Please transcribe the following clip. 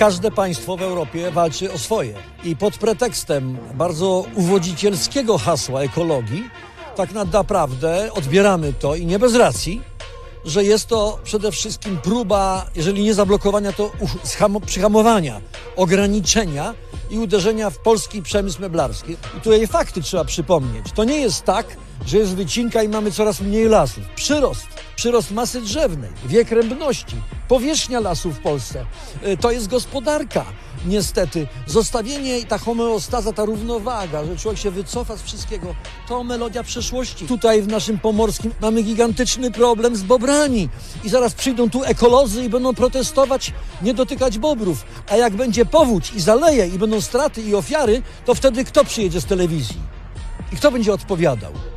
każde państwo w Europie walczy o swoje. I pod pretekstem bardzo uwodzicielskiego hasła ekologii, tak naprawdę odbieramy to i nie bez racji, że jest to przede wszystkim próba, jeżeli nie zablokowania, to przyhamowania, ograniczenia i uderzenia w polski przemysł meblarski. I tutaj fakty trzeba przypomnieć. To nie jest tak, że jest wycinka i mamy coraz mniej lasów. Przyrost masy drzewnej, wiek rębności, powierzchnia lasów w Polsce. To jest gospodarka. Niestety, zostawienie i ta homeostaza, ta równowaga, że człowiek się wycofa z wszystkiego, to melodia przeszłości. Tutaj w naszym Pomorskim mamy gigantyczny problem z bobrami i zaraz przyjdą tu ekolodzy i będą protestować, nie dotykać bobrów. A jak będzie powódź i zaleje i będą straty i ofiary, to wtedy kto przyjedzie z telewizji? I kto będzie odpowiadał?